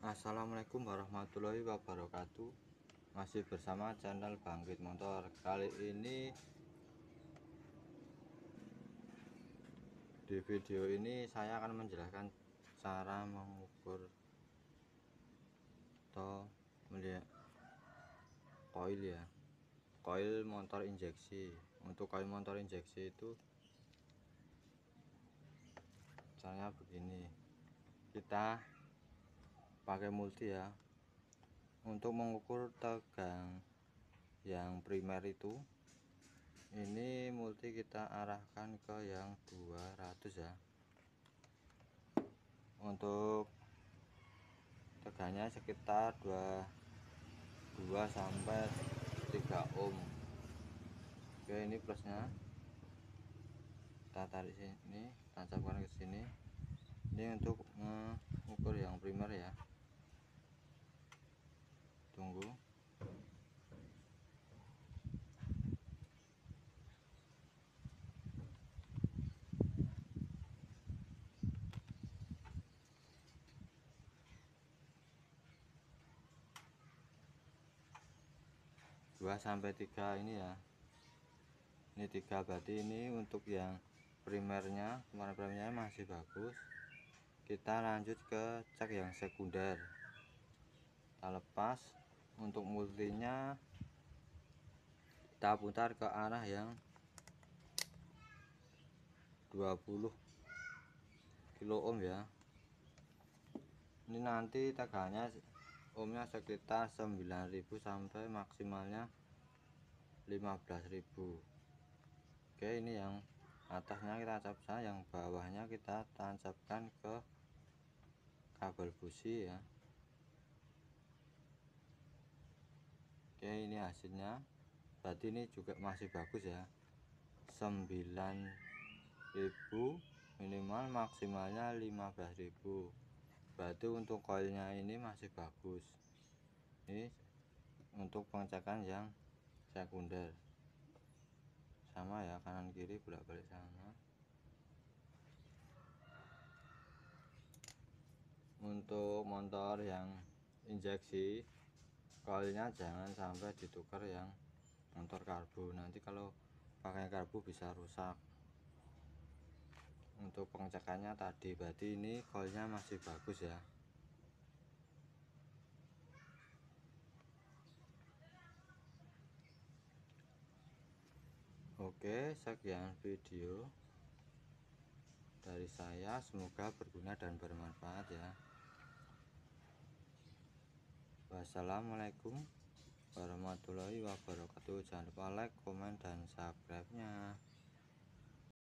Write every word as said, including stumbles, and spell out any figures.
Assalamualaikum warahmatullahi wabarakatuh. Masih bersama channel Bangkit Motor. Kali ini di video ini saya akan menjelaskan cara mengukur atau melihat koil ya koil motor injeksi. Untuk koil motor injeksi itu caranya begini, kita pakai multi ya. Untuk mengukur tegang yang primer itu, ini multi kita arahkan ke yang dua ratus ya. Untuk tegangnya sekitar dua sampai tiga ohm. Oke, ini plusnya. Kita tarik sini, tancapkan ke sini. Ini untuk mengukur yang primer ya. Tunggu. dua sampai tiga ini ya. Ini tiga, berarti ini untuk yang primernya, kemarin primernya masih bagus. Kita lanjut ke cek yang sekunder. Kita lepas. Untuk multinya kita putar ke arah yang dua puluh kilo ohm ya. Ini nanti tegangannya ohmnya sekitar sembilan ribu sampai maksimalnya lima belas ribu. Oke, ini yang atasnya kita tancapkan, yang bawahnya kita tancapkan ke kabel busi ya. Oke, ini hasilnya. Berarti ini juga masih bagus ya, sembilan ribu minimal, maksimalnya lima belas ribu. Berarti untuk koilnya ini masih bagus. Ini untuk pengecekan yang sekunder, sama ya, kanan kiri bolak balik sama. Untuk motor yang injeksi, koilnya jangan sampai ditukar yang motor karbu, nanti kalau pakai karbu bisa rusak. Untuk pengecekannya tadi, berarti ini koilnya masih bagus ya. Oke, sekian video dari saya, semoga berguna dan bermanfaat ya. Wassalamualaikum warahmatullahi wabarakatuh. Jangan lupa like, komen, dan subscribe nya.